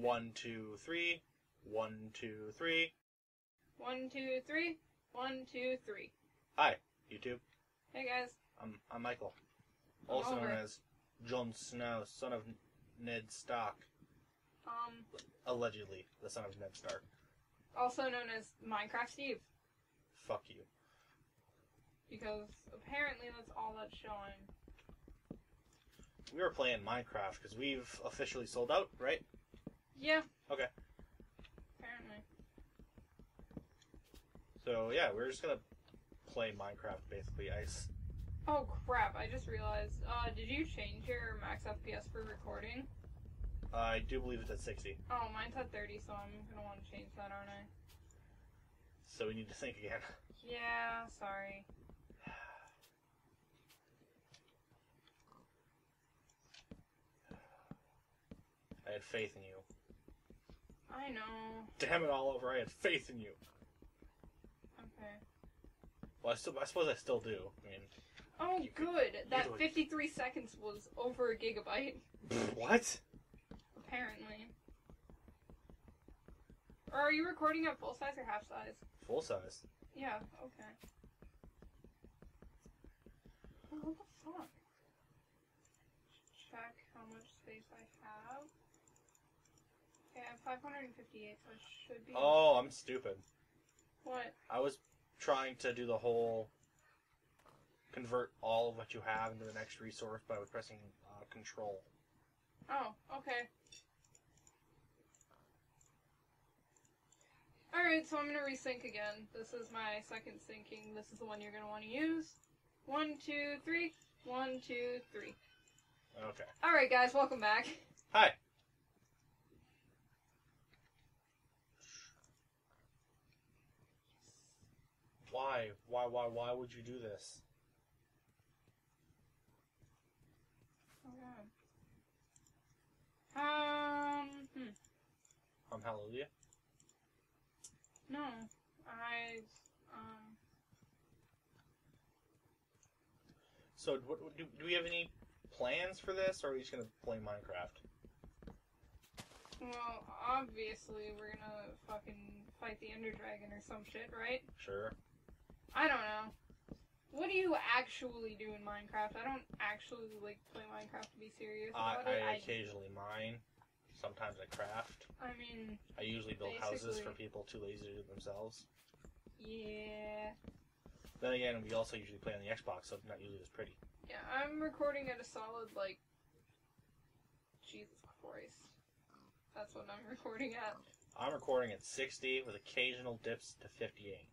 1, 2, 3. 1, 2, 3. 1, 2, 3. 1, 2, 3. Hi, YouTube. Hey guys. I'm Michael, also known Oliver. as Jon Snow, son of Ned Stark. Allegedly, the son of Ned Stark. Also known as Minecraft Steve. Fuck you. Because apparently that's all that's showing. We were playing Minecraft because we've officially sold out, right? Yeah, Okay. apparently. So yeah, we're just gonna play Minecraft basically. Oh crap, I just realized. Did you change your max FPS for recording? I do believe it's at 60. Oh, mine's at 30, so I'm gonna want to change that, aren't I? So we need to think again. Yeah, sorry. I had faith in you. I know. Damn it, Oliver, I had faith in you. Okay. Well, I suppose I still do. I mean... Oh, good! That usually- 53 seconds was over a gigabyte. What? Apparently. Or are you recording at full size or half size? Full size. Yeah, okay. Oh, what the fuck? Check how much space I have. Okay, I have 558, so it should be... Oh, I'm stupid. What? I was trying to do the whole... convert all of what you have into the next resource by pressing Control. Oh, okay. Alright, so I'm gonna resync again. This is my second syncing. This is the one you're gonna want to use. 1, 2, 3. 1, 2, 3. Okay. Alright guys, welcome back. Hi! Why? Why would you do this? Oh god. Hallelujah? No. So, do we have any plans for this, or are we just gonna play Minecraft? Well, obviously we're gonna fucking fight the Ender Dragon or some shit, right? Sure. I don't know. What do you actually do in Minecraft? I don't actually, like, play Minecraft to be serious about it. I occasionally mine. Sometimes I craft. I mean... I usually build houses basically- for people too lazy to do it themselves. Yeah... Then again, we also usually play on the Xbox, so it's not usually as pretty. Yeah, I'm recording at a solid, like... Jesus Christ. That's what I'm recording at. I'm recording at 60 with occasional dips to 58.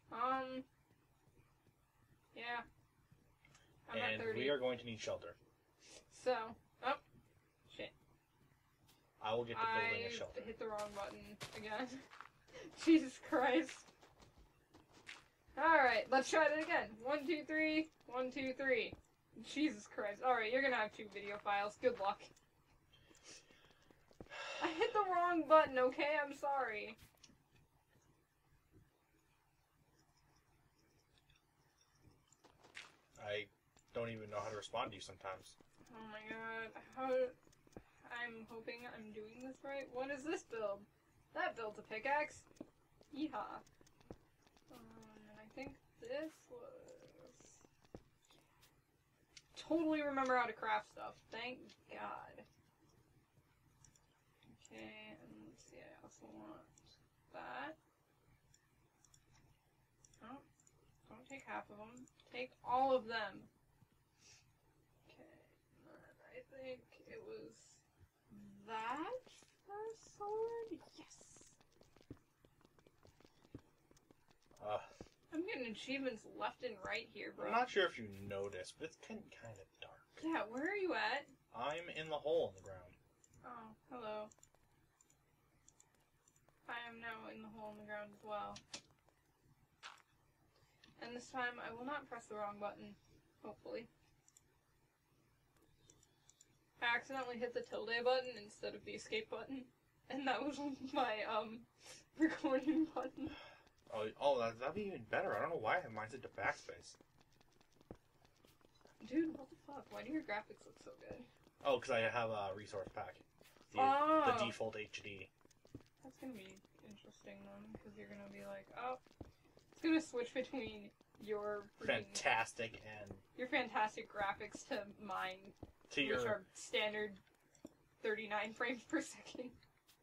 Yeah. I'm at And 30. we are going to need shelter. So... Oh. Shit. I will get to building a I shelter. hit the wrong button again. Jesus Christ. Alright, let's try it again. 1, 2, 3. 1, 2, 3. Jesus Christ. Alright, you're gonna have 2 video files. Good luck. I hit the wrong button, okay? I'm sorry. I don't even know how to respond to you sometimes. Oh my god. How... I'm hoping I'm doing this right. What is this build? That builds a pickaxe. Yeehaw. And I think this was... Totally remember how to craft stuff. Thank God. Okay, and let's see, I also want that. Oh, don't take half of them. Take all of them. Okay, and I think it was that for sword? Yes! I'm getting achievements left and right here, bro. I'm not sure if you noticed, but it's kind of dark. Yeah, where are you at? I'm in the hole in the ground. Oh, hello. I am now in the hole in the ground as well. And this time I will not press the wrong button, hopefully. I accidentally hit the tilde button instead of the escape button, and that was my, recording button. Oh, that'd be even better. I don't know why I have mine set to backspace. Dude, what the fuck? Why do your graphics look so good? Oh, because I have a resource pack. the default HD. That's gonna be interesting then, because you're gonna be like, oh, it's gonna switch between your fantastic graphics to mine, which are standard 39 frames per second.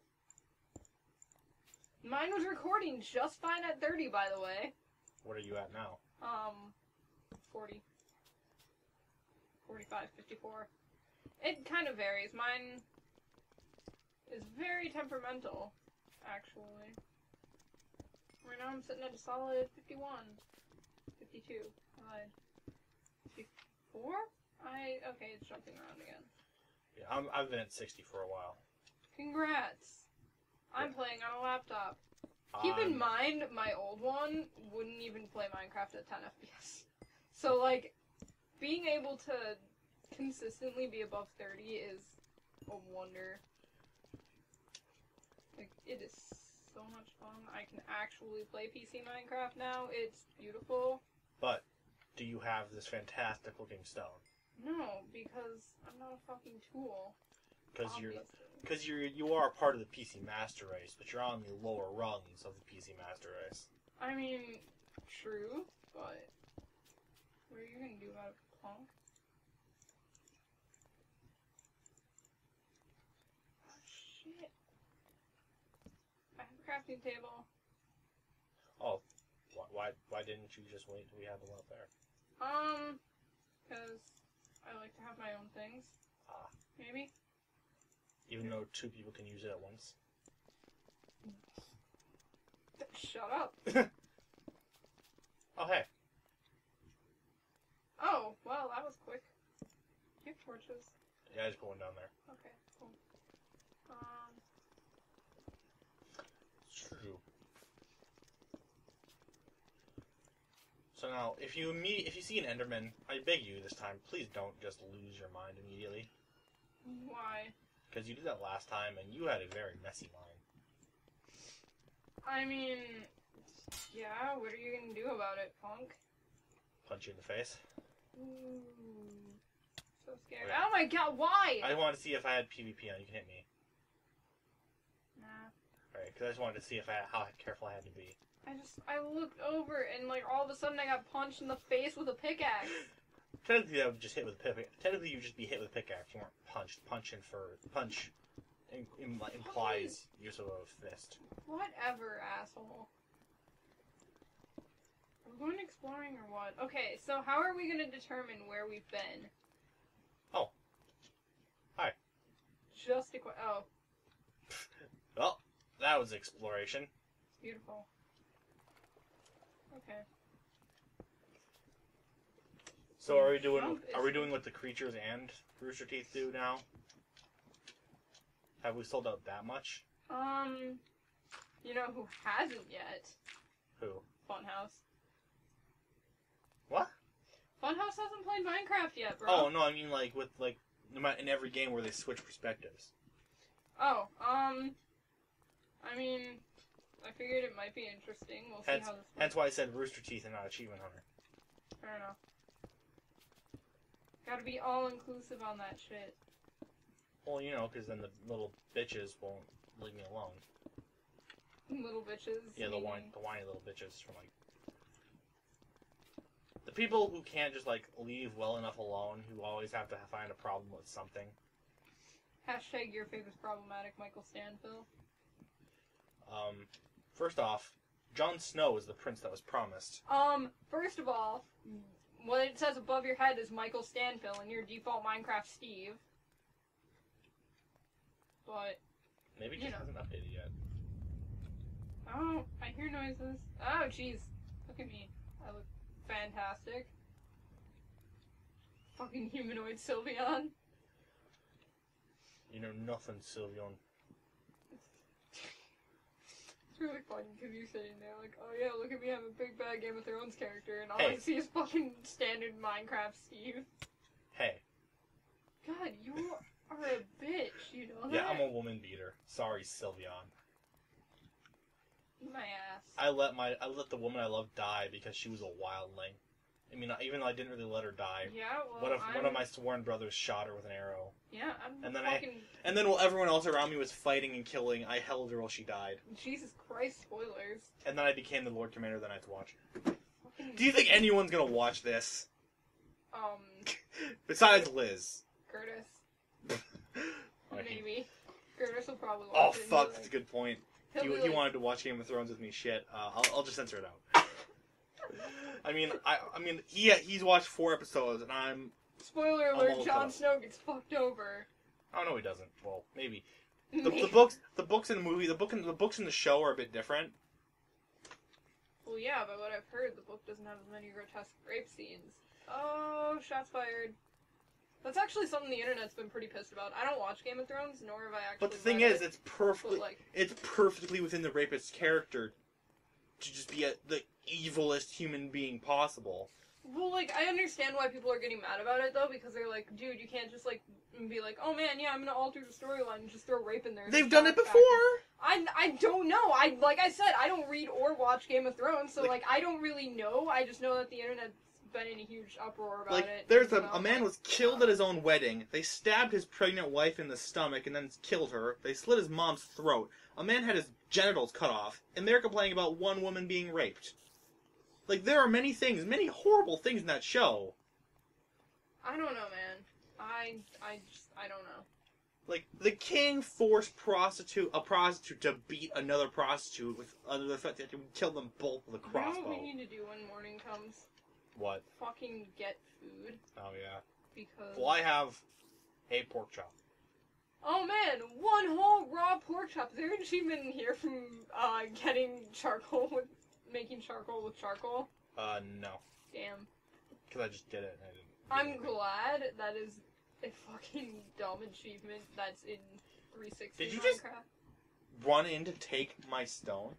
Mine was recording just fine at 30, by the way. What are you at now? 40. 45, 54. It kind of varies. Mine is very temperamental, actually. Right now I'm sitting at a solid 51. 52. 54? Okay, it's jumping around again. Yeah, I've been at 60 for a while. Congrats! I'm playing on a laptop. Keep in mind, my old one wouldn't even play Minecraft at 10 FPS. So, like, being able to consistently be above 30 is a wonder. Like, it is so much fun. I can actually play PC Minecraft now. It's beautiful. But, do you have this fantastic looking stone? No, because I'm not a fucking tool. Because you are part of the PC Master Race, but you're on the lower rungs of the PC Master Race. I mean, true, but what are you gonna do about it, punk? Oh, shit. I have a crafting table. Oh, why didn't you just wait till we had them up there? Because I like to have my own things. Maybe? Even though 2 people can use it at once. Shut up. Oh, hey. Oh, well, that was quick. Do you have torches? Yeah, I just put one down there. Okay, cool. It's true. So now, if you see an Enderman, I beg you this time, please don't just lose your mind immediately. Why? Because you did that last time, and you had a very messy mind. I mean, yeah, what are you gonna do about it, punk? Punch you in the face. Ooh, so scared. Okay. Oh my god, why? I wanted to see if I had PvP on. You can hit me. Nah. Alright, because I just wanted to see if how careful I had to be. I looked over, and like all of a sudden I got punched in the face with a pickaxe. Technically, I would just hit with a pickaxe. Technically, you'd just be hit with a pickaxe. You weren't punched. Punch implies use of a fist. Whatever, asshole. Are we going exploring or what? Okay, so how are we going to determine where we've been? Oh. Hi. Just oh. Well, that was exploration. It's beautiful. Okay. So are we doing what the creatures and Rooster Teeth do now? Have we sold out that much? You know who hasn't yet? Who? Funhouse. What? Funhouse hasn't played Minecraft yet, bro. Oh no, I mean like with like in every game where they switch perspectives. Oh, I mean, I figured it might be interesting. We'll see how this works. Hence why I said Rooster Teeth and not Achievement Hunter. Fair enough. Gotta be all-inclusive on that shit. Well, you know, because then the little bitches won't leave me alone. Little bitches? Yeah, the whiny little bitches from, like... The people who can't just, like, leave well enough alone, who always have to find a problem with something. Hashtag your favorite problematic Michael Stanfill. First off, Jon Snow is the prince that was promised. First of all, what it says above your head is Michael Stanfill and your default Minecraft Steve. But... Maybe it just hasn't updated yet. Oh, I hear noises. Oh, jeez. Look at me. I look fantastic. Fucking humanoid Sylveon. You know nothing, Sylveon. It's really funny because you're sitting there like, oh yeah, look at me, I'm a big bad Game of Thrones character, and all I see is fucking standard Minecraft Steve. Hey. God, you are a bitch, you know that? Yeah, I'm a woman beater. Sorry, Sylveon. Eat my ass. I let the woman I love die because she was a wildling. I mean, even though I didn't really let her die. Yeah, well, One of my sworn brothers shot her with an arrow. Yeah, And then while everyone else around me was fighting and killing, I held her while she died. Jesus Christ, spoilers. And then I became the Lord Commander of the Night's Watch. Do you think anyone's gonna watch this? Besides Liz. Curtis. Maybe. Curtis will probably watch Oh, it. fuck, that's a good point. He like, wanted to watch Game of Thrones with me. Shit. I'll just censor it out. I mean, he's watched 4 episodes, and I'm... Spoiler alert, Jon Snow gets fucked over. Oh, no, he doesn't. Well, maybe. The books in the movie, the books in the show are a bit different. Well, yeah, but what I've heard, the book doesn't have as many grotesque rape scenes. Oh, shots fired. That's actually something the internet's been pretty pissed about. I don't watch Game of Thrones, nor have I actually. But the thing is, it's perfectly within the rapist's character to just be the evilest human being possible. Well, like, I understand why people are getting mad about it, though, because they're like, dude, you can't just, like, be like, oh man, yeah, I'm gonna alter the storyline and just throw rape in there. They've done it before! I don't know. Like I said, I don't read or watch Game of Thrones, so, like I don't really know. I just know that the internet's been in a huge uproar about it. There's a man was killed at his own wedding. They stabbed his pregnant wife in the stomach and then killed her. They slit his mom's throat. A man had his genitals cut off, and they're complaining about one woman being raped. Like, there are many horrible things in that show. I don't know, man. I don't know. Like, the king forced a prostitute to beat another prostitute under the fact that he would kill them both with a crossbow. You know what we need to do when morning comes? What? Fucking get food. Oh, yeah. Because... Well, I have a pork chop. Oh, man! 1 whole raw pork chop. Is there an achievement in here from, getting charcoal with... making charcoal with charcoal? No. Damn. Because I just did it and I didn't... I'm glad that is a fucking dumb achievement that's in 360 Did you Minecraft. just run in to take my stone?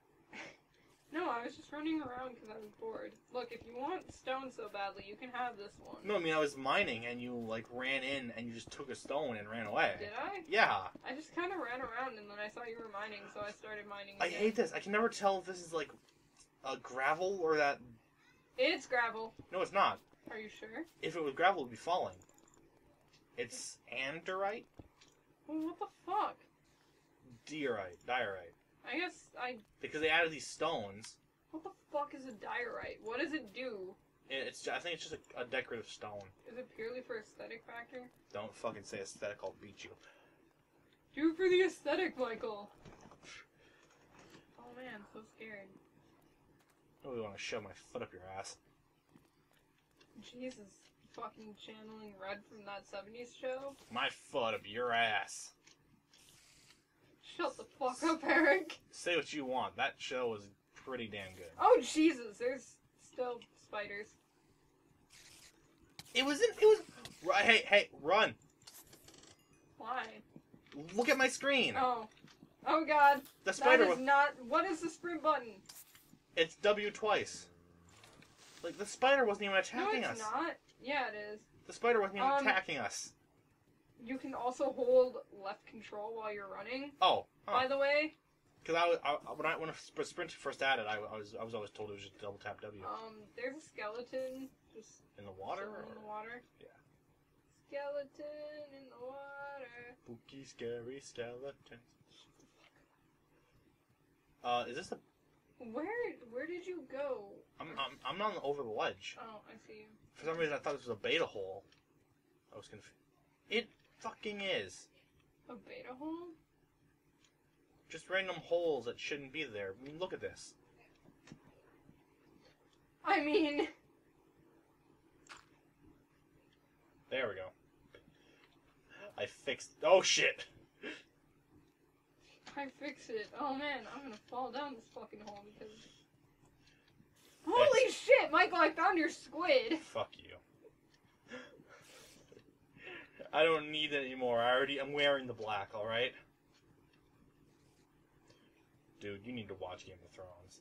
No, I was just running around because I was bored. Look, if you want stone so badly, you can have this one. No, I mean, I was mining and you, like, ran in and you just took a stone and ran away. Did I? Yeah. I just kind of ran around and then I saw you were mining, so I started mining again. I hate this. I can never tell if this is, like, a gravel or that... It's gravel. No, it's not. Are you sure? If it was gravel, it would be falling. It's andorite? Well, what the fuck? Diorite. I guess Because they added these stones. What the fuck is a diorite? What does it do? I think it's just a decorative stone. Is it purely for aesthetic factor? Don't fucking say aesthetic, I'll beat you. Do it for the aesthetic, Michael! Oh man, so scared. I really want to shove my foot up your ass. Jesus. Fucking channeling Red from that 70s show? My foot up your ass. Shut the fuck up, Eric. Say what you want. That show was pretty damn good. Oh, Jesus. There's still spiders. It was... Hey, run. Why? Look at my screen. Oh. Oh, God. The spider That is not... What is the sprint button? It's W twice. Like, the spider wasn't even attacking us. No, it's not. Yeah, it is. The spider wasn't even attacking us. You can also hold left control while you're running. Oh. By the way. Because when Sprint first added, I was always told it was just double tap W. There's a skeleton just in the water. In the water. Yeah. Skeleton in the water. Spooky, scary skeleton. Is this a? Where did you go? I'm not over the ledge. Oh, I see you. For some reason, I thought this was a beta hole. I was confused. It fucking is. A beta hole? Just random holes that shouldn't be there. I mean, look at this. I mean... There we go. I fixed... Oh, shit! I fixed it. Oh, man, I'm gonna fall down this fucking hole because... Holy shit, Michael, I found your squid! Fuck you. I don't need it anymore. I'm wearing the black, alright? Dude, you need to watch Game of Thrones.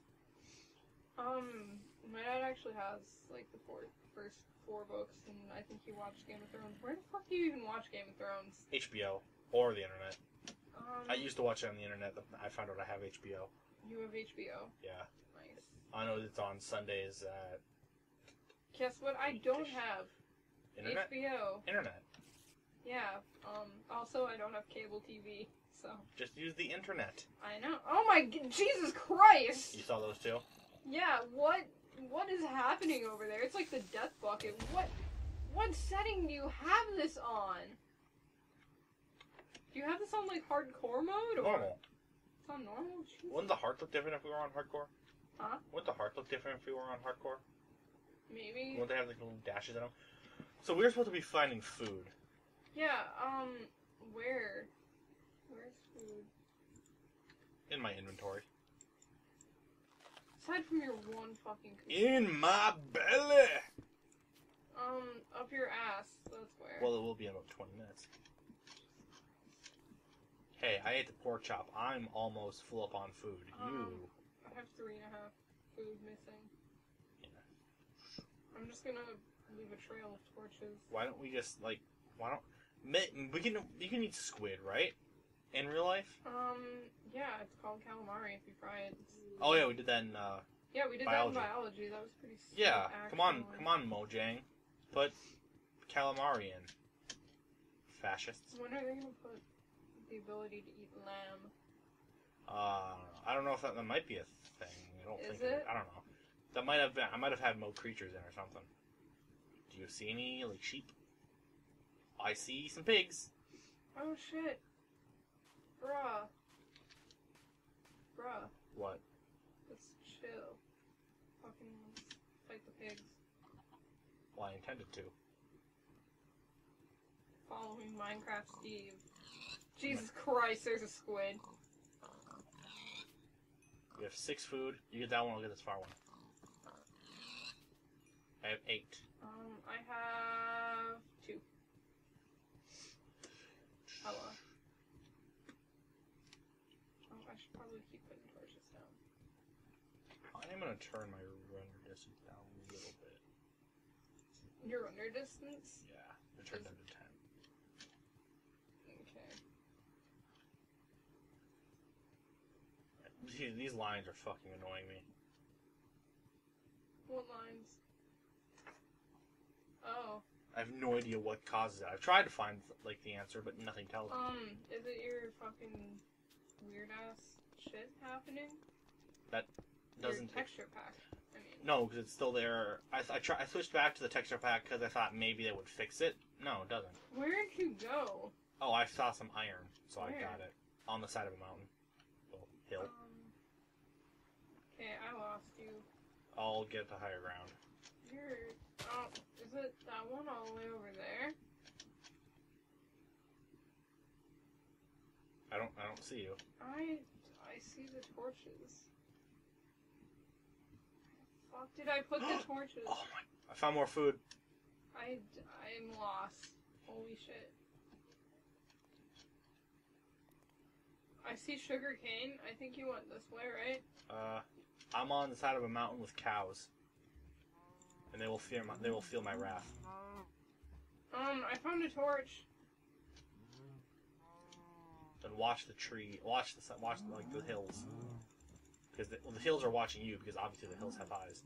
My dad actually has, like, the first 4 books, and I think he watched Game of Thrones. Where the fuck do you even watch Game of Thrones? HBO. Or the internet. I used to watch it on the internet, but I found out I have HBO. You have HBO? Yeah. Nice. I know it's on Sundays at... Guess what? I don't have Internet? HBO. Internet. Yeah. Also, I don't have cable TV, so. Just use the internet. I know. Oh my Jesus Christ! You saw those two? Yeah. What is happening over there? It's like the death bucket. What setting do you have this on? Do you have this on like hardcore mode or? Normal. It's on normal. Jesus. Wouldn't the heart look different if we were on hardcore? Huh? Wouldn't the heart look different if we were on hardcore? Maybe. Wouldn't they have like little dashes in them? So we're supposed to be finding food. Yeah. Where? Where's food? In my inventory. Aside from your one fucking. In my belly. Up your ass. That's where. Well, it will be in about 20 minutes. Hey, I ate the pork chop. I'm almost full up on food. You. I have 3.5 food missing. Yeah. I'm just gonna leave a trail of torches. Why don't we just like? Why don't you can eat squid, right? In real life? Yeah, it's called calamari if you fry it. Oh yeah, we did that in yeah, we did biology. that in biology. That was pretty sick, Yeah, actually. come on, Mojang. Put calamari in. Fascists. When are they gonna put the ability to eat lamb? I don't know if that might be a thing. I don't Is think it? I don't know. That might have been. I might have had mo creatures in or something. Do you see any like sheep? I see some pigs. Oh shit. Bruh. What? Let's chill. Fucking fight the pigs. Well, I intended to. Following Minecraft Steve. Jesus Christ, there's a squid. We have 6 food. You get that one, I'll get this far one. I have 8. I have 2. Hello. Oh, I should probably keep putting torches down. I'm gonna turn my render distance down a little bit. Your render distance? Yeah, I turned down to 10. Okay. These lines are fucking annoying me. What lines? Oh. I have no idea what causes it. I've tried to find like the answer, but nothing tells me. Is it your fucking weird ass shit happening? That doesn't. Your texture pack. I mean. No, because it's still there. I switched back to the texture pack because I thought maybe they would fix it. No, it doesn't. Where did you go? Oh, I saw some iron, so Where? I got it on the side of a mountain. Little hill. Okay, I lost you. I'll get the higher ground. Oh, is it that one all the way over there? I don't see you. I see the torches. Fuck, did I put the torches? Oh my! I found more food. I'm lost. Holy shit. I see sugar cane. I think you went this way, right? I'm on the side of a mountain with cows, and they will feel my wrath. I found a torch. Then watch the tree. Watch like the hills, because the hills are watching you because obviously the hills have eyes.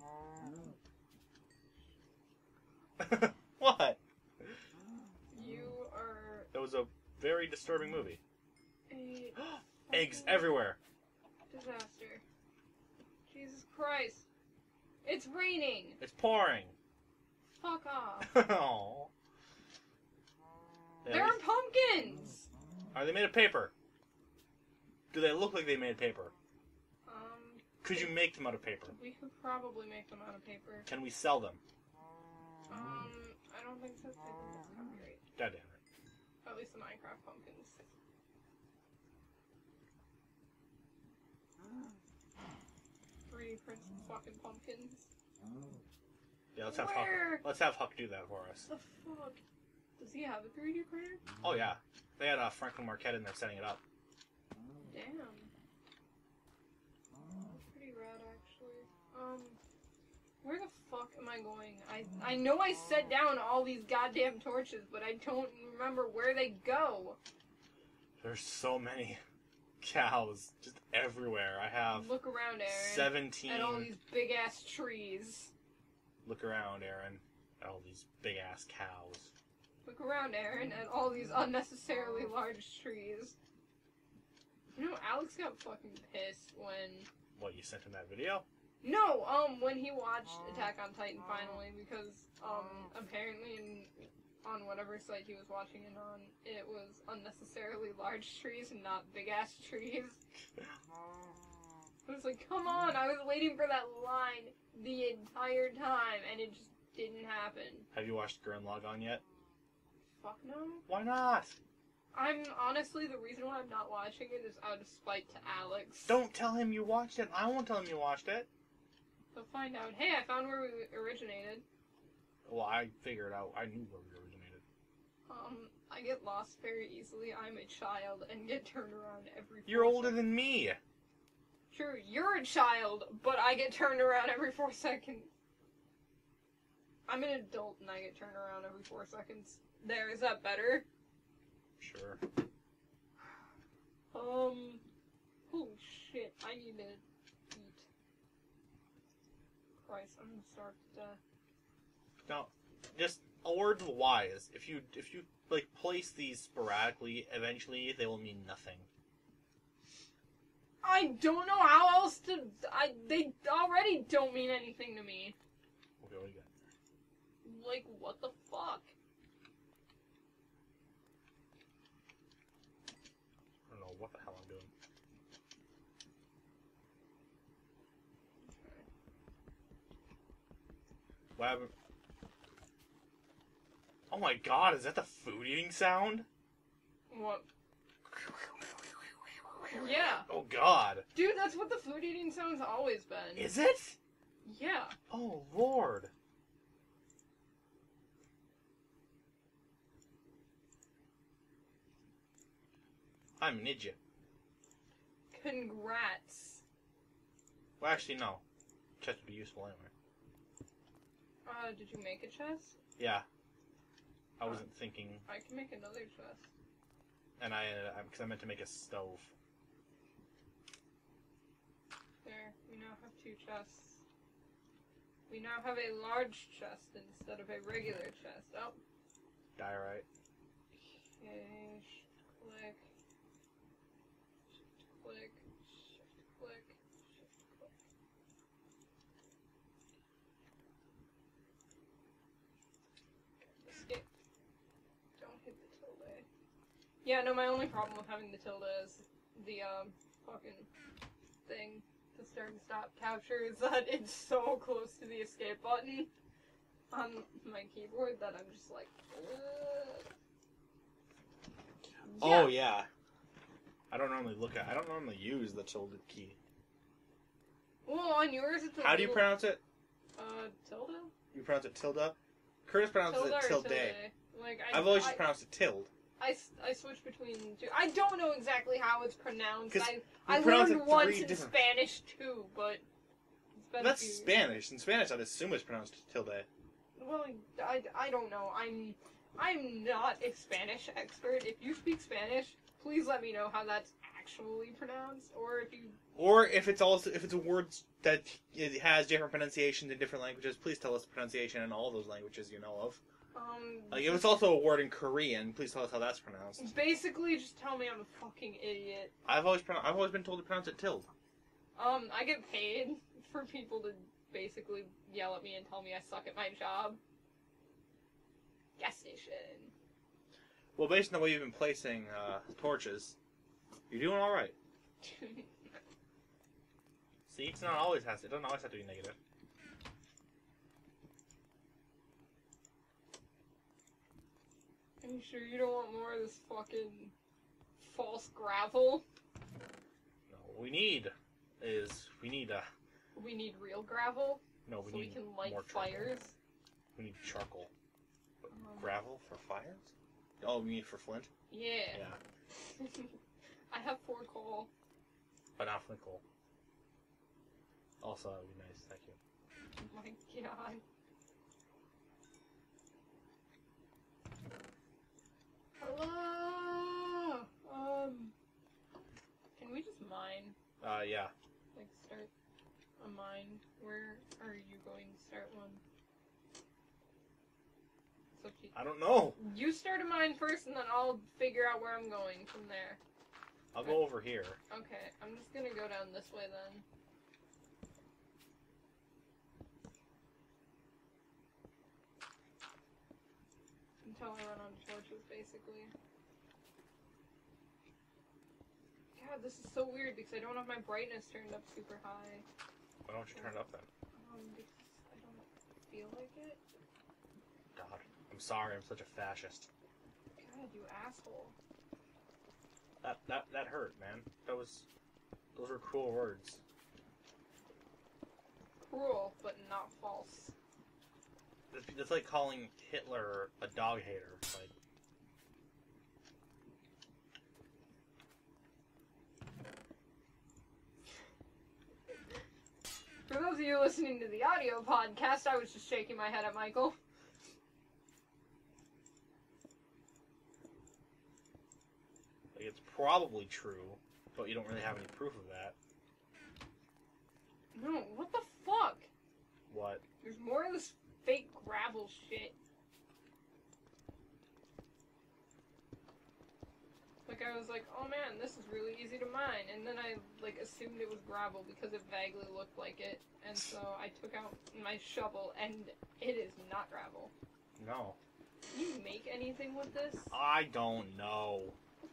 What? You are That was a very disturbing movie. a Eggs everywhere. disaster. Jesus Christ. It's raining. It's pouring. Fuck off. Aww. Yeah, There are pumpkins. are they made of paper? Do they look like they made paper? Could you make them out of paper? We could probably make them out of paper. Can we sell them? I don't think so. I think that's copyright. God damn it. At least the Minecraft pumpkins. 3D printed fucking pumpkins. Yeah, let's have Where? Huck. Let's have Huck do that for us. The fuck? Does he have a 3D printer? Oh yeah, they had Franklin Marquette in there setting it up. Damn. That's pretty rad, actually. Where the fuck am I going? I know I set down all these goddamn torches, but I don't remember where they go. There's so many cows just everywhere. I have Look around, Aaron. 17. At all these big ass trees. Look around, Aaron. All these big-ass cows. Look around, Aaron, at all these unnecessarily large trees. You know, Alex got fucking pissed when... What, you sent him that video? No, when he watched Attack on Titan finally, because, apparently on whatever site he was watching it on, it was unnecessarily large trees and not big-ass trees. I was like, come on, I was waiting for that line the entire time, and it just didn't happen. Have you watched Gurren Lagann yet? Fuck no. Why not? I'm honestly, the reason why I'm not watching it is out of spite to Alex. Don't tell him you watched it. I won't tell him you watched it. He'll find out. Hey, I found where we originated. Well, I figured out. I knew where we originated. I get lost very easily. I'm a child and get turned around every 4 You're older seconds. than me. True, you're a child, but I get turned around every 4 seconds. I'm an adult and I get turned around every 4 seconds. There, is that better? Sure. Holy shit, I need to eat. Christ, I'm gonna starve to death. Now, just a word to the wise. If you like place these sporadically, eventually they will mean nothing. I don't know how else to. They already don't mean anything to me. Okay, what do you got? Like, what the fuck? I don't know what the hell I'm doing. What happened? Oh my god, is that the food eating sound? What? Yeah. Oh god. Dude, that's what the food eating sound's always been. Is it? Yeah. Oh lord. I'm an idiot. Congrats. Well, actually, no. Chest would be useful anyway. Did you make a chest? Yeah. I wasn't thinking. I can make another chest. And because I meant to make a stove. There, we now have 2 chests. We now have a large chest instead of a regular chest. Oh. Diorite. Okay, shift click. Shift click. Shift click. Shift click. Escape. Don't hit the tilde. Yeah, no, my only problem with having the tilde is the, fucking thing to start and stop capture is that it's so close to the escape button on my keyboard that I'm just like, ugh. Oh yeah. I don't normally use the tilde key. Well, on yours it's a How do you little- pronounce it? Tilde? You pronounce it tilde? Curtis pronounces Tilde it or tilde. tilde? Like, I've always just pronounced it tilde. I switch between 2. I don't know exactly how it's pronounced. 'Cause I pronounce learned it once 3 in different- Spanish too, but it's been That's a few... Spanish. In Spanish, I'd assume it's pronounced tilde. Well, I don't know. I'm not a Spanish expert. If you speak Spanish, please let me know how that's actually pronounced, or if you... Or if it's a word that it has different pronunciations in different languages, please tell us the pronunciation in all those languages you know of. Like, if it's also a word in Korean, please tell us how that's pronounced. Basically, just tell me I'm a fucking idiot. I've always been told to pronounce it tilde. I get paid for people to basically yell at me and tell me I suck at my job. Gas station. Well, based on the way you've been placing torches, you're doing all right. See, it doesn't always have to be negative. Are you sure you don't want more of this fucking false gravel? No, what we need We need real gravel? no, we so need we can light more charcoal. fires? We need charcoal. What, gravel for fires? Oh, we need for flint? Yeah. Yeah. I have 4 coal. But not flint coal. Also, that would be nice, thank you. Oh my god. Hello! Can we just mine? Yeah. Like, start a mine? Where are you going to start one? It's up to you. I don't know. You start a mine first, and then I'll figure out where I'm going from there. I'll go over here. Okay, I'm just gonna go down this way then. Until I run out of torches, basically. God, this is so weird because I don't have my brightness turned up super high. Why don't you turn it up then? Because I don't feel like it. God, I'm sorry, I'm such a fascist. God, you asshole. That hurt, man. Those were cruel words. Cruel, but not false. That's like calling Hitler a dog hater. Like, for those of you listening to the audio podcast, I was just shaking my head at Michael. like it's probably true, but you don't really have any proof of that. No, what the fuck? What? There's more of this fake gravel shit. Like, I was like, oh man, this is really easy to mine. And then I, like, assumed it was gravel because it vaguely looked like it. And so I took out my shovel, and it is not gravel. No. Can you make anything with this? I don't know.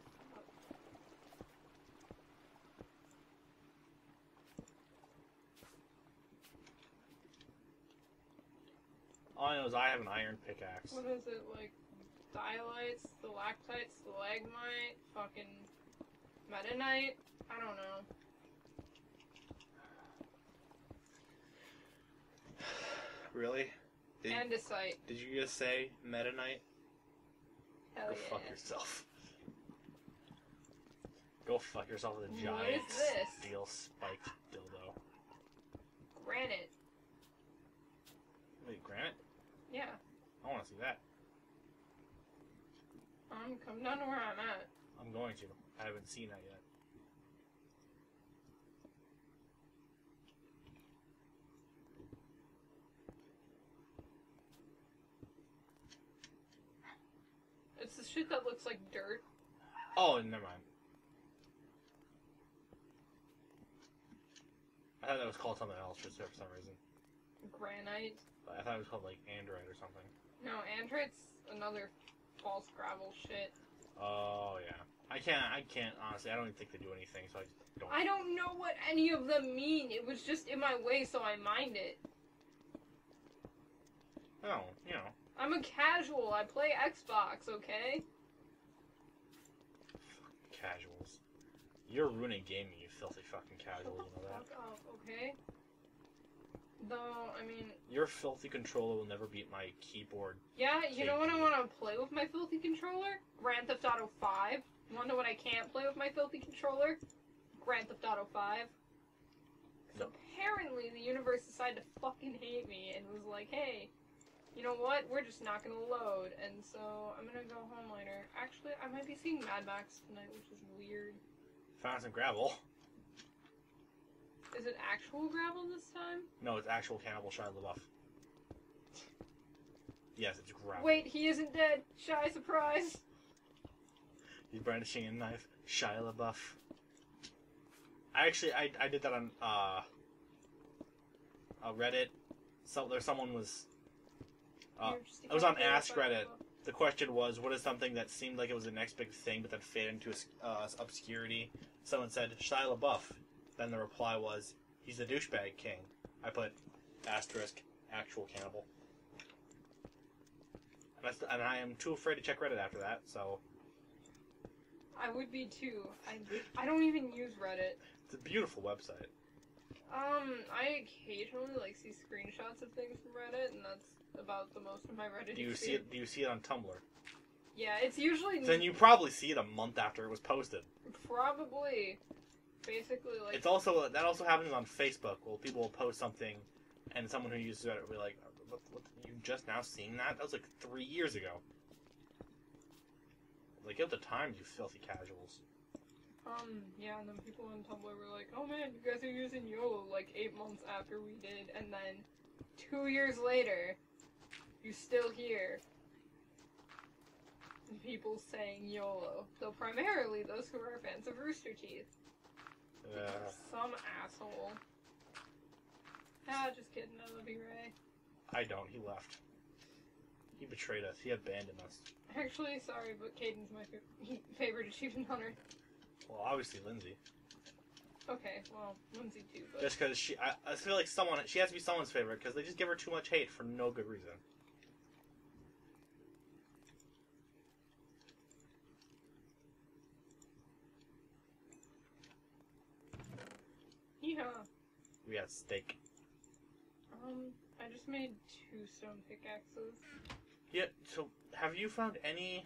All I know is I have an iron pickaxe. What is it, like, dialites, stalactites, stalagmite, fucking metanite? I don't know. Really? Andesite. Did you just say metanite? Hell Go yeah. fuck yourself. Go fuck yourself with a What giant is this? steel spiked dildo. Granite. Wait, granite? Yeah. I want to see that. Come down to where I'm at. I'm going to. I haven't seen that yet. It's the shit that looks like dirt. Oh, never mind. I thought that was called something else for some reason. Granite. But I thought it was called like android or something. No, andesite's another false gravel shit. Oh yeah. I can't honestly. I don't even think they do anything, so I just don't. I don't know what any of them mean. It was just in my way, so I mined it. Oh, you know. I'm a casual. I play Xbox, okay? Casuals. You're ruining gaming, you filthy fucking casual. Shut You the know that. fuck up, okay? Though, I mean... Your filthy controller will never beat my keyboard. Yeah, you know what I KP. want to play with my filthy controller? Grand Theft Auto 5. You want to know what I can't play with my filthy controller? Grand Theft Auto 5. No. Apparently, the universe decided to fucking hate me and was like, hey, you know what? We're just not gonna load. And so, I'm gonna go home later. Actually, I might be seeing Mad Max tonight, which is weird. Found some gravel. Is it actual gravel this time? No, it's actual cannibal Shia LaBeouf. Yes, it's gravel. Wait, he isn't dead. Shy surprise. He's brandishing a knife. Shia LaBeouf. I did that on Reddit. So someone was. It was on Ask Reddit. The question was, what is something that seemed like it was the next big thing, but then faded into obscurity? Someone said Shia LaBeouf. Then the reply was, he's the douchebag king. I put asterisk actual cannibal. And I am too afraid to check Reddit after that. So. I would be too. I don't even use Reddit. It's a beautiful website. I occasionally see screenshots of things from Reddit, and that's about the most of my Reddit Do you see it on Tumblr? Yeah, it's usually... Then you probably see it a month after it was posted. Probably. Basically, That also happens on Facebook, where people will post something, and someone who uses Reddit will be like, what, you just now seeing that? That was 3 years ago. Get the time, you filthy casuals. Yeah, and then people on Tumblr were like, oh man, you guys are using YOLO 8 months after we did, and then 2 years later, you still here. people saying YOLO, though primarily those who are fans of Rooster Teeth. Some asshole. Ah, just kidding, I love you, Ray. I don't, he left. He betrayed us, he abandoned us. Actually, sorry, but Caden's my favorite achievement hunter. Well, obviously Lindsay. Okay, well, Lindsay too, but... Just because I feel like she has to be someone's favorite, because they just give her too much hate for no good reason. Yeah. We got steak. I just made 2 stone pickaxes. Yeah, so have you found any,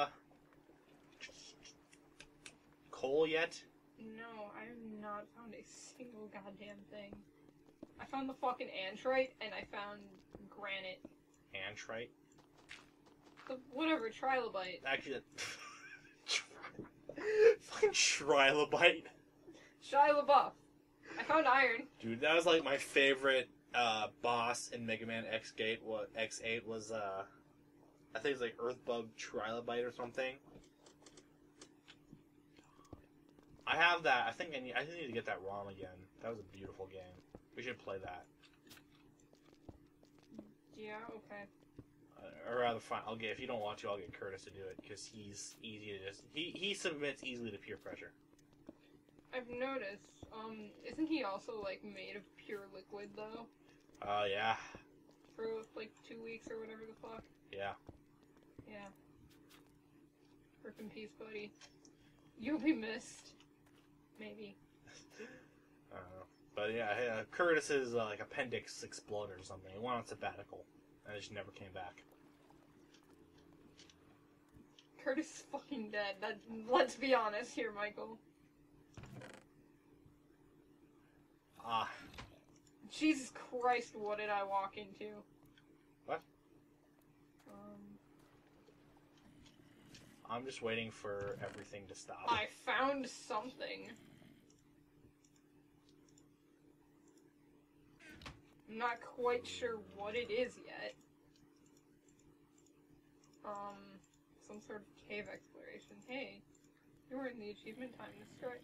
coal yet? No, I have not found a single goddamn thing. I found the fucking antrite, and I found granite. Antrite? Whatever, trilobite. Actually, fucking trilobite. Shia LaBeouf. I found iron. Dude, that was like my favorite boss in Mega Man X8 was I think it's like Earthbug Trilobite or something. I have that. I think I need to get that ROM again. That was a beautiful game. We should play that. Yeah, okay. Or rather, fine. If you don't want to, I'll get Curtis to do it because he's easy to just. He submits easily to peer pressure. I've noticed. Isn't he also like made of pure liquid though? Yeah. For like 2 weeks or whatever the fuck. Yeah. Yeah. Rip in peace, buddy. You'll be missed. Maybe. But yeah, Curtis is like appendix exploded or something. He went on sabbatical and just never came back. Curtis is fucking dead. Let's be honest here, Michael. Jesus Christ, what did I walk into? What? I'm just waiting for everything to stop. I found something. I'm not quite sure what it is yet. Some sort of cave exploration. Hey, you were in the achievement time to start.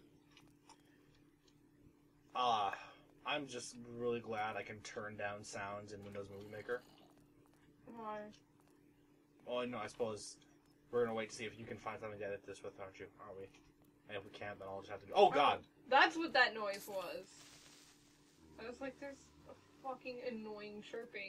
I'm just really glad I can turn down sounds in Windows Movie Maker. Why? Well, no, I suppose we're gonna wait to see if you can find something to edit this with, aren't you? Are we? And if we can't, then I'll just have to do... Oh, God! That's what that noise was. I was like, there's a fucking annoying chirping.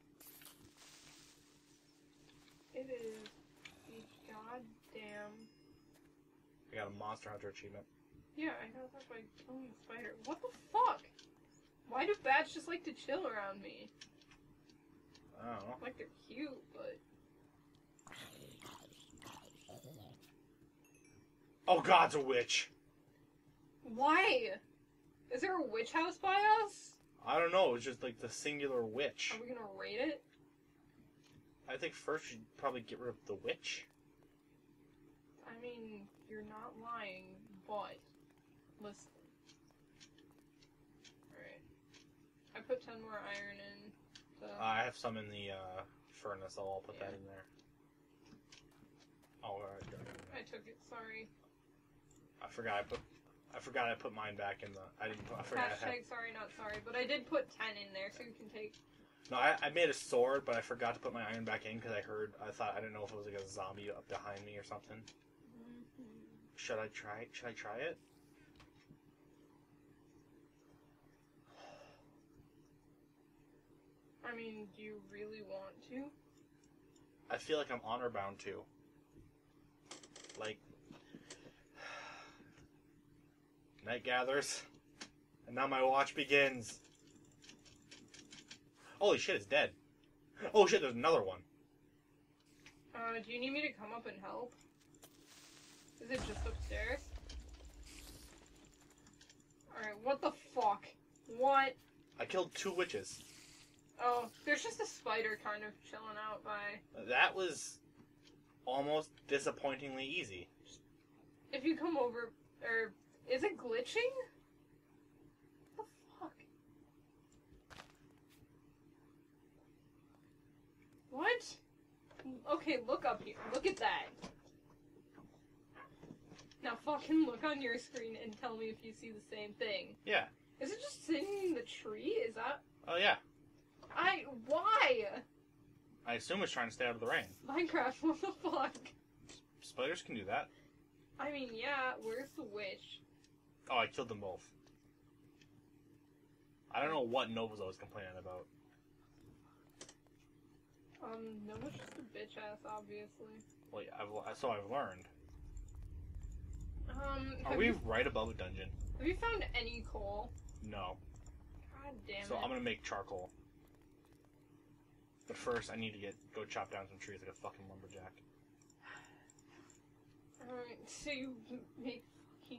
It is the goddamn... I got a Monster Hunter achievement. Yeah, I got that by killing a spider. What the fuck? Why do bats just like to chill around me? I don't know. Like they're cute, but... Oh, God, it's a witch! Why? Is there a witch house by us? I don't know, it's just like the singular witch. Are we gonna raid it? I think first you'd probably get rid of the witch. I mean, you're not lying, but... Listen. Alright. I put 10 more iron in. So... I have some in the furnace, so I'll put that in there. Oh, alright. I took it, sorry. I forgot I put mine back in the... I forgot Hashtag sorry, not sorry. But I did put 10 in there, so you can take... No, I made a sword, but I forgot to put my iron back in because I didn't know if it was like a zombie up behind me or something. Mm-hmm. Should I try it? I mean, do you really want to? I feel like I'm honor bound to. Like... Night gathers. And now my watch begins. Holy shit, it's dead. Oh shit, there's another one. Do you need me to come up and help? Is it just upstairs? Alright, what the fuck? What? I killed 2 witches. Oh, there's just a spider kind of chilling out by... That was almost disappointingly easy. If you come over... Or... Is it glitching? What the fuck? What? Okay, look up here. Look at that. fucking look on your screen and tell me if you see the same thing. Yeah. Is it just sitting in the tree? Is that... Oh, yeah. Why? I assume it's trying to stay out of the rain. Minecraft, what the fuck? Spiders can do that. I mean, yeah, where's the witch? Oh, I killed them both. I don't know what Nova's always complaining about. Nova's just a bitch ass, obviously. Well, so I've learned. Are Have we you, right above a dungeon? have you found any coal? No. God damn So it. I'm gonna make charcoal. But first, I need to go chop down some trees like a fucking lumberjack. Alright, so you make fucking...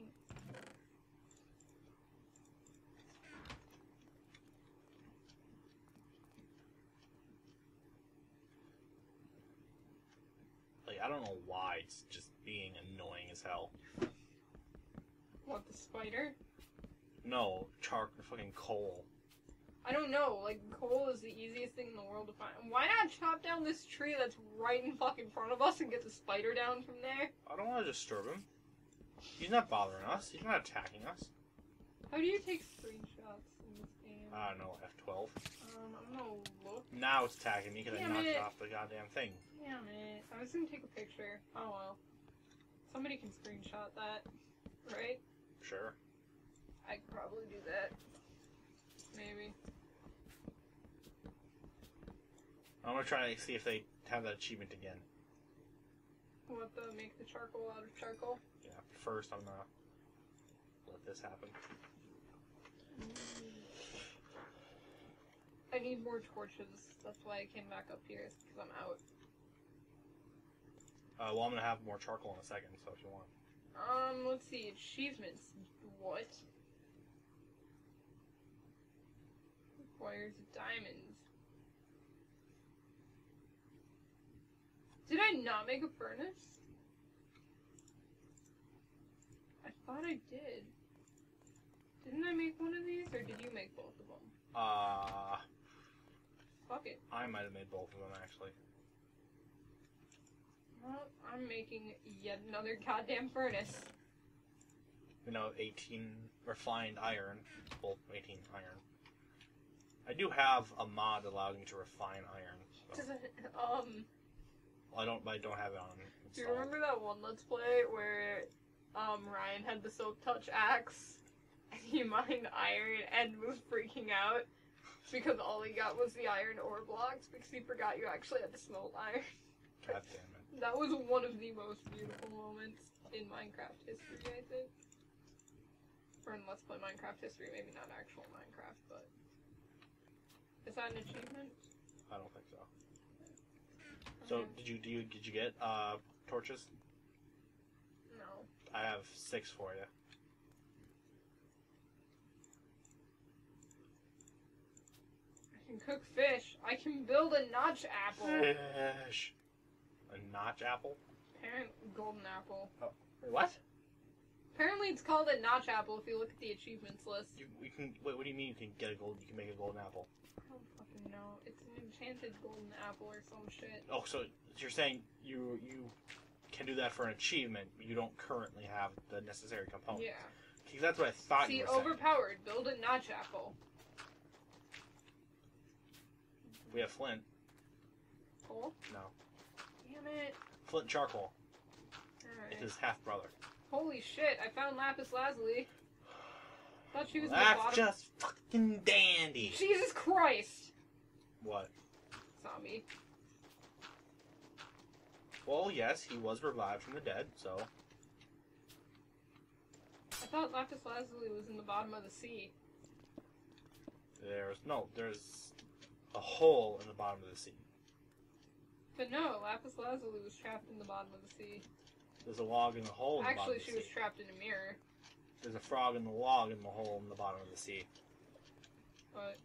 Like, I don't know why it's just being annoying as hell. What, the spider? No, fucking coal. I don't know, like, coal is the easiest thing in the world to find. Why not chop down this tree that's right in fucking front of us and get the spider down from there? I don't want to disturb him. He's not bothering us. He's not attacking us. How do you take screenshots in this game? I don't know, F12. I'm gonna look. Now it's attacking me because I Damn knocked it. off the goddamn thing. Damn it. I was gonna take a picture. Oh well. Somebody can screenshot that, right? Sure. I could probably do that. Maybe. I'm gonna try to see if they have that achievement again. What, the make the charcoal out of charcoal? Yeah, first I'm gonna let this happen. I need more torches. That's why I came back up here, is because I'm out. Well, I'm gonna have more charcoal in a second, so if you want. Let's see. Achievements. What? Requires diamonds. Did I not make a furnace? I thought I did. Didn't I make one of these, or did you make both of them? Fuck it. I might have made both of them, actually. Well, I'm making yet another goddamn furnace. 18 refined iron. Well, 18 iron. I do have a mod allowing me to refine iron. So. Does it, Well, I don't have it on. Do you remember that one Let's Play where, Ryan had the Silk Touch axe, and he mined iron and was freaking out because all he got was the iron ore blocks because he forgot you actually had to smelt iron. God damn it. That was one of the most beautiful moments in Minecraft history, I think. Or in Let's Play Minecraft history, maybe not actual Minecraft, but... Is that an achievement? I don't think so. So, did you get, torches? No. I have 6 for you. I can cook fish. I can build a notch apple. Fish. A notch apple? Golden apple. Oh, wait, what? Apparently it's called a notch apple if you look at the achievements list. You can wait. What do you mean you can get a gold? You can make a golden apple? I don't fucking know. It's an enchanted golden apple or some shit. Oh, so you're saying you can do that for an achievement, but you don't currently have the necessary components? Yeah. Because that's what I thought See, you were saying. overpowered. Build a notch apple. We have flint. Cool. No. Damn it. Flint and charcoal. Alright. It's his half brother. Holy shit, I found lapis lazuli. Thought she was in the That's bottom. just fucking dandy. Jesus Christ! What? Zombie. Well, yes, he was revived from the dead, so... I thought lapis lazuli was in the bottom of the sea. There's a hole in the bottom of the sea. But no, lapis lazuli was trapped in the bottom of the sea. There's a log in the hole in the bottom Actually, of the she sea. was trapped in a mirror. There's a frog in the log in the hole in the bottom of the sea. But...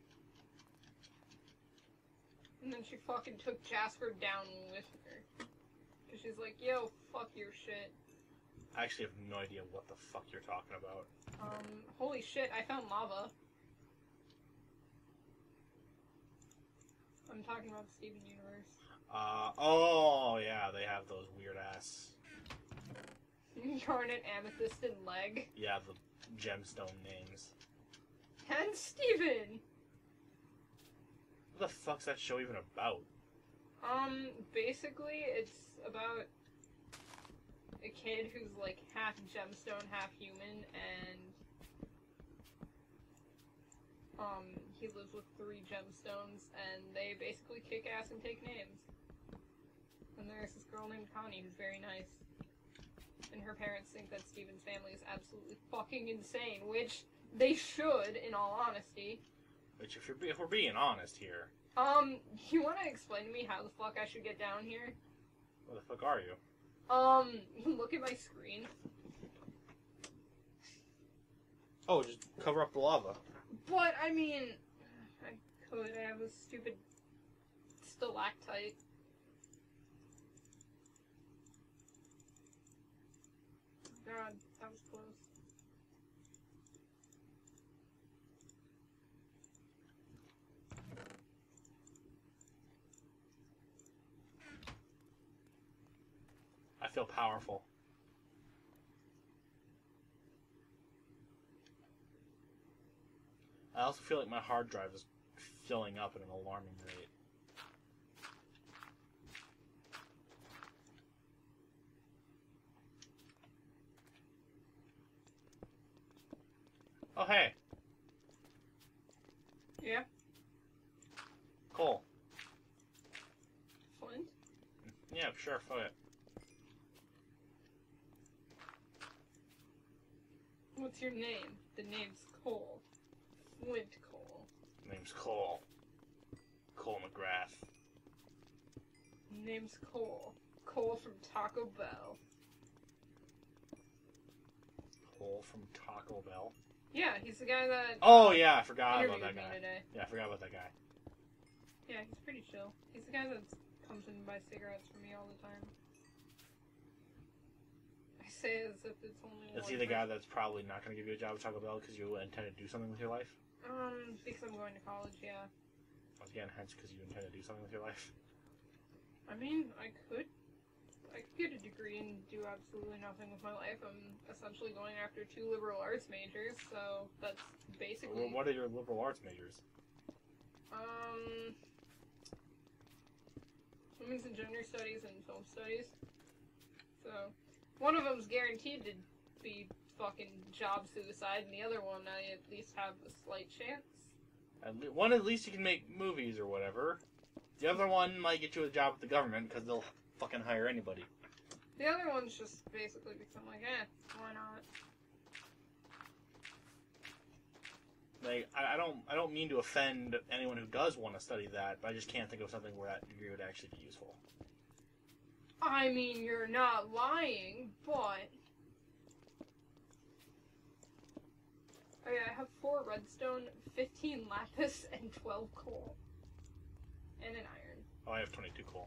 And then she fucking took Jasper down with her. Cause she's like, yo, fuck your shit. I actually have no idea what the fuck you're talking about. Holy shit, I found lava. I'm talking about the Steven Universe. Oh, yeah, they have those weird ass. Garnet, Amethyst, and Leg. Yeah, the gemstone names. And Steven! What the fuck's that show even about? Basically, it's about a kid who's, like, half gemstone, half human, and, he lives with 3 gemstones, and they basically kick ass and take names. And there's this girl named Connie who's very nice. And her parents think that Steven's family is absolutely fucking insane, which they should, in all honesty. Which, if we're being honest here... You wanna explain to me how the fuck I should get down here? Where the fuck are you? Look at my screen. Oh, just cover up the lava. But, I mean... I could. I have a stupid stalactite. God, that was close. I feel powerful. I also feel like my hard drive is filling up at an alarming rate. Oh, hey. Yeah? Cool. Flint? Yeah, sure, fuck it. What's your name? The name's Cole. Flint Cole. Name's Cole. Cole McGrath. Name's Cole. Cole from Taco Bell. Cole from Taco Bell? Yeah, he's the guy that... Oh, yeah, I forgot about that interviewed me guy. today. Yeah, I forgot about that guy. Yeah, he's pretty chill. He's the guy that comes in and buys cigarettes for me all the time. I say as if it's only Is he the guy that's probably not going to give you a job at Taco Bell because you intend to do something with your life? Because I'm going to college, yeah. Once again, hence because you intend to do something with your life. I mean, I could get a degree and do absolutely nothing with my life. I'm essentially going after 2 liberal arts majors, so that's basically... Well, what are your liberal arts majors? Women's and gender studies and film studies. So, one of them's guaranteed to be fucking job suicide, and the other one I at least have a slight chance. One, at least you can make movies or whatever. The other one might get you a job with the government because they'll fucking hire anybody. The other one's just basically because I'm like, why not? Like, I don't mean to offend anyone who does want to study that, but I just can't think of something where that degree would actually be useful. I mean, you're not lying, but... Oh yeah, I have 4 redstone, 15 lapis, and 12 coal. And an iron. Oh, I have 22 coal.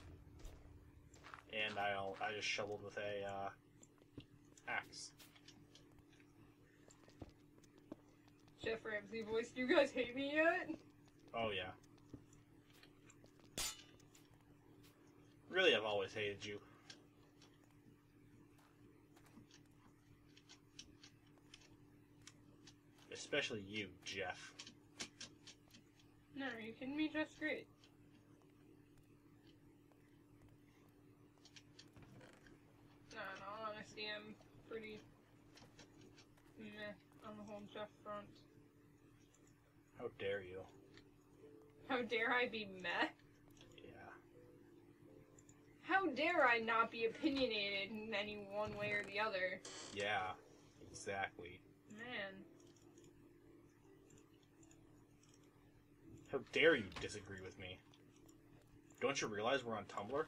And I just shoveled with a axe. Jeff Ramsey voice, do you guys hate me yet? Oh yeah. Really, I've always hated you. Especially you, Jeff. No, are you kidding me? Jeff's great. No, in all honesty, I'm pretty meh on the whole Jeff front. How dare you? How dare I be meh? Yeah. How dare I not be opinionated in any one way or the other? Yeah, exactly. Man. How dare you disagree with me? Don't you realize we're on Tumblr?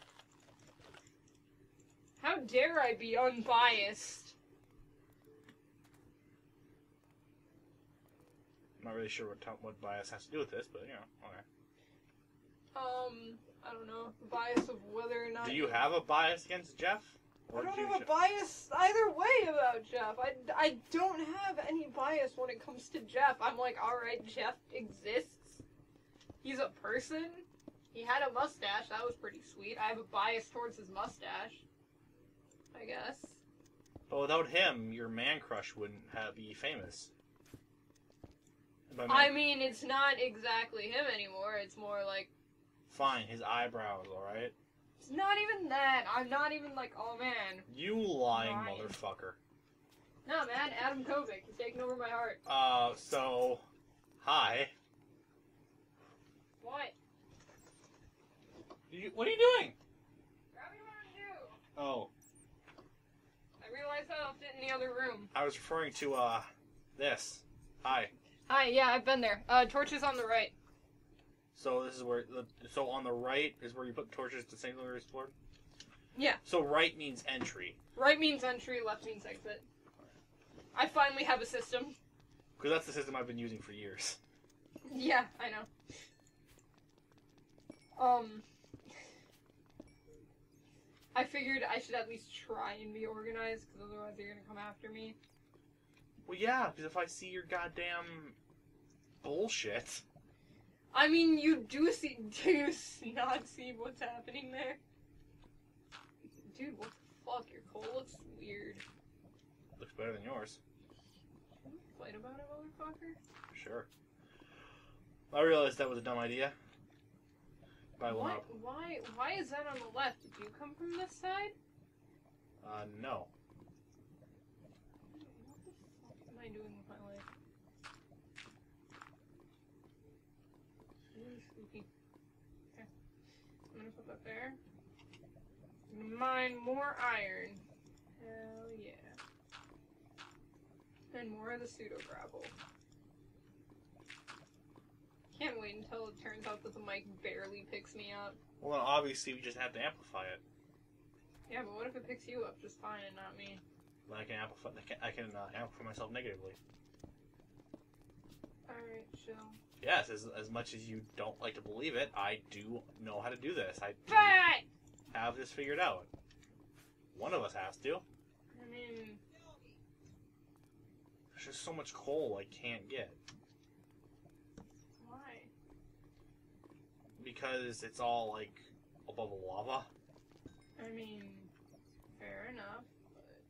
How dare I be unbiased? I'm not really sure what bias has to do with this, but you know, okay. I don't know. The bias of whether or not... Do you have a bias against Jeff? I don't have a bias either way about Jeff. I don't have any bias when it comes to Jeff. I'm like, alright, Jeff exists. He's a person. He had a mustache. That was pretty sweet. I have a bias towards his mustache. I guess. But without him, your man crush wouldn't be famous. I mean, it's not exactly him anymore. It's more like... Fine, his eyebrows, alright? It's not even that. I'm not even like, oh man. You lying motherfucker. No, man, Adam Kovic. He's taking over my heart. So... Hi. What? What are you doing? Grabbing what to do. Oh. I realized I left it in the other room. I was referring to, this. Hi. Hi, yeah, I've been there. Torches on the right. So this is where... So on the right is where you put torches to singular explored? Yeah. So right means entry. Right means entry, left means exit. I finally have a system. Because that's the system I've been using for years. Yeah, I know. I figured I should at least try and be organized, because otherwise they're gonna come after me. Well, yeah, because if I see your goddamn bullshit... I mean, you do see... Do you not see what's happening there? Dude, what the fuck? Your coal looks weird. Looks better than yours. Can you fight about it, motherfucker? Sure. I realized that was a dumb idea. But I will not... Why is that on the left? Did you come from this side? No. What the fuck am I doing with my life? Really spooky. Okay. I'm gonna put that there. I'm gonna mine more iron. Hell yeah. And more of the pseudo-gravel. Can't wait until it turns out that the mic barely picks me up. Well, then obviously we just have to amplify it. Yeah, but what if it picks you up just fine and not me? Then I can amplify myself negatively. Alright, chill. Yes, as much as you don't like to believe it, I do know how to do this. I do have this figured out. One of us has to. I mean... There's just so much coal I can't get. Why? Because it's all, like, above lava. I mean, fair enough, but...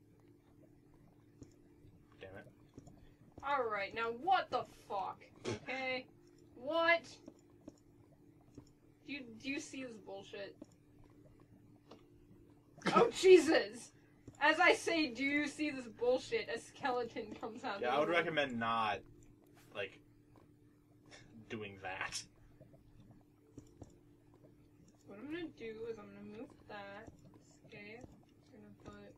Damn it. Alright, now what the fuck? Okay? What? Do you see this bullshit? Oh, Jesus! As I say, do you see this bullshit? A skeleton comes out. Yeah, I would recommend not, like, doing that. What I'm gonna do is I'm gonna move that. Okay. I'm gonna put...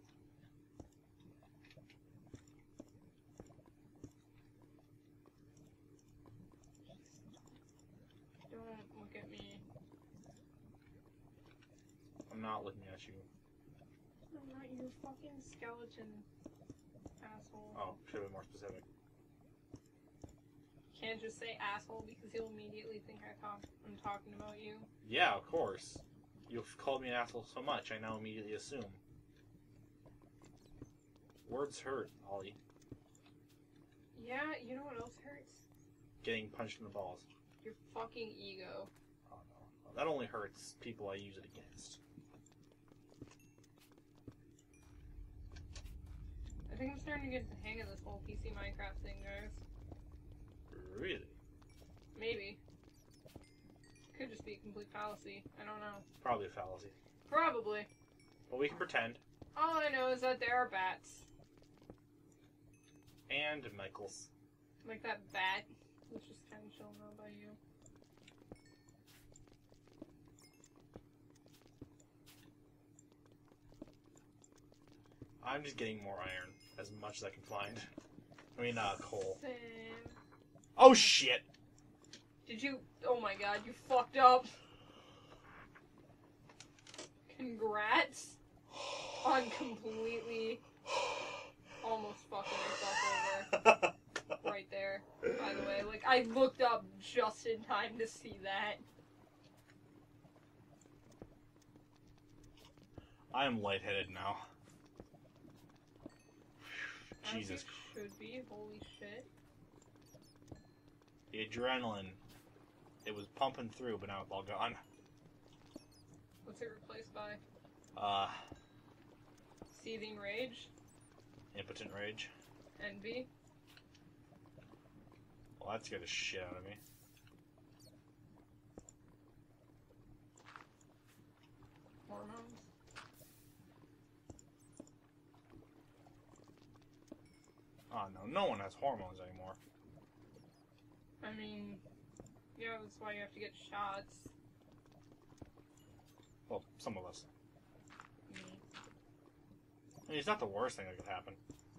Don't look at me. I'm not looking at you. I'm not your fucking skeleton, asshole. Oh, should have been more specific. Can't just say asshole because he'll immediately think I'm talking about you. Yeah, of course. You've called me an asshole so much, I now immediately assume. Words hurt, Ollie. Yeah, you know what else hurts? Getting punched in the balls. Your fucking ego. Oh no. That only hurts people I use it against. I think I'm starting to get the hang of this whole PC Minecraft thing, guys. Really? Maybe. Could just be a complete fallacy. I don't know. Probably a fallacy. Probably. But we can pretend. All I know is that there are bats. And Michaels. Like that bat was just kind of chilling out by you. I'm just getting more iron, as much as I can find. I mean, coal. Same. Oh shit! Did you... Oh my god, you fucked up. Congrats on completely almost fucking yourself over. Right there, by the way. Like, I looked up just in time to see that. I am lightheaded now. Jesus. As you should be, holy shit. The adrenaline. It was pumping through, but now it's all gone. What's it replaced by? Uh... Seething rage? Impotent rage. Envy. Well, that scared the shit out of me. Hormones. Oh no, no one has hormones anymore. I mean, yeah, that's why you have to get shots. Well, some of us. Me. I mean, it's not the worst thing that could happen.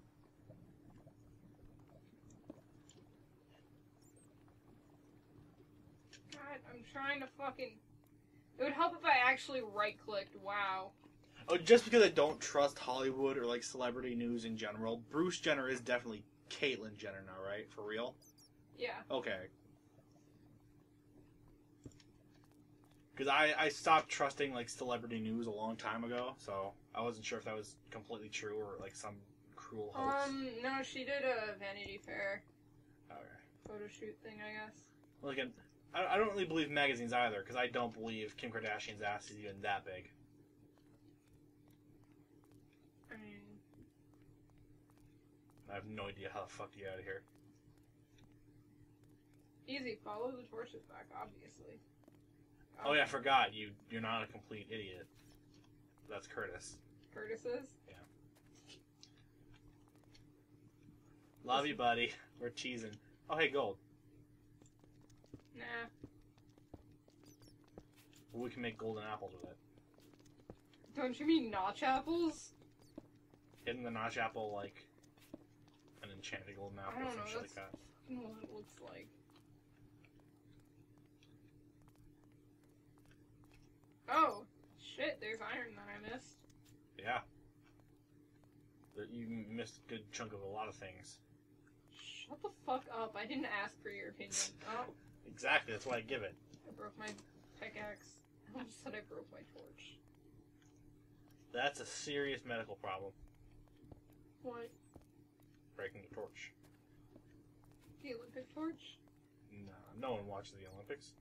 God, I'm trying to fucking... It would help if I actually right-clicked. Wow. Oh, just because I don't trust Hollywood or, like, celebrity news in general, Bruce Jenner is definitely Caitlyn Jenner now, right? For real? Yeah. Okay. Because I stopped trusting, like, celebrity news a long time ago, so I wasn't sure if that was completely true or, like, some cruel hoax. No, she did a Vanity Fair Okay. photo shoot thing, I guess. Well, again, I don't really believe magazines either, because I don't believe Kim Kardashian's ass is even that big. I mean... I have no idea how the fuck to get out of here. Easy, follow the torches back, obviously. Oh yeah, I forgot, you're not a complete idiot. That's Curtis. Curtis's? Yeah. Love you, buddy. We're cheesing. Oh, hey, gold. Nah. We can make golden apples with it. Don't you mean notch apples? Isn't the notch apple, like, an enchanted golden apple I or don't some know, shit that's like that? fucking what it looks like. Oh, shit, there's iron that I missed. Yeah. You missed a good chunk of a lot of things. Shut the fuck up, I didn't ask for your opinion. Oh, Exactly, that's why I give it. I broke my pickaxe. I almost said I broke my torch. That's a serious medical problem. What? Breaking the torch. The Olympic torch? No one watches the Olympics.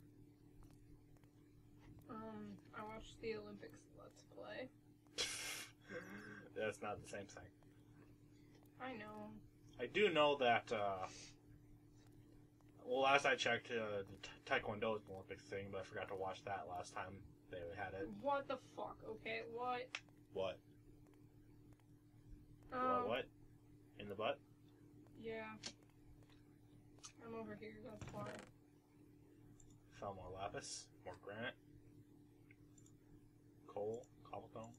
I watched the Olympics Let's Play. That's not the same thing. I know. I do know that, well, last I checked, the Taekwondo is an Olympics thing, but I forgot to watch that last time they had it. What the fuck? Okay, what? What? Um, What? In the butt? Yeah. I'm over here, that's why. Found more lapis, more granite, coal, cobblestone,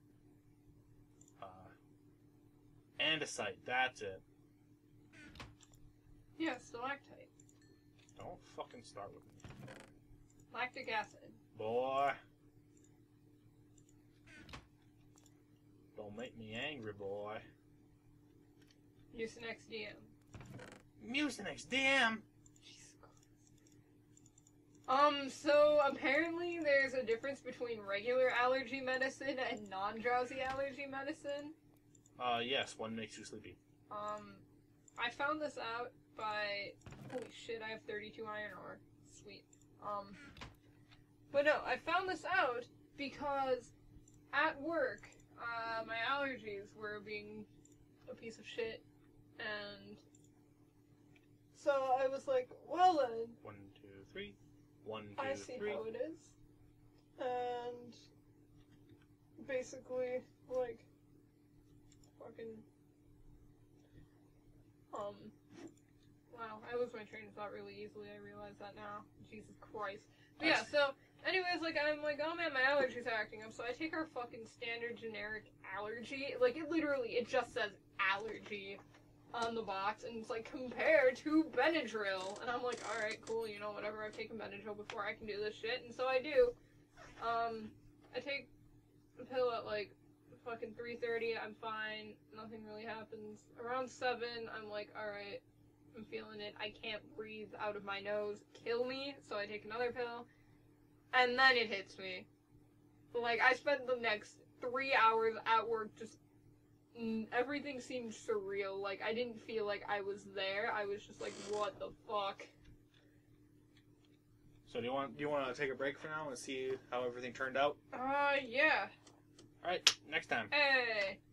andesite, that's it. Yeah, stalactite. Don't fucking start with me. Lactic acid. Boy. Don't make me angry, boy. Mucinex DM. Mucinex, damn! Jesus Christ. So apparently there's a difference between regular allergy medicine and non-drowsy allergy medicine. Yes, one makes you sleepy. I found this out by... Holy shit, I have 32 iron ore. Sweet. But no, I found this out because at work, my allergies were being a piece of shit, and so I was like, well then, 1, 2, 3. 1, 2, I see 3. how it is, and basically, like, fucking, wow, I lose my train of thought really easily, I realize that now, Jesus Christ. But yeah, so, anyways, like, I'm like, oh man, my allergies are acting up, so I take our fucking standard generic allergy, like, it just says allergy on the box, and it's like, compared to Benadryl, and I'm like, alright, cool, you know, whatever, I've taken Benadryl before, I can do this shit, and so I do. I take a pill at, like, fucking 3:30, I'm fine, nothing really happens. Around 7, I'm like, alright, I'm feeling it, I can't breathe out of my nose, kill me, so I take another pill, and then it hits me. Like, I spent the next 3 hours at work just, everything seemed surreal, like, I didn't feel like I was there, I was just like, what the fuck? So do you want to take a break for now and see how everything turned out? Yeah. Alright, next time. Hey!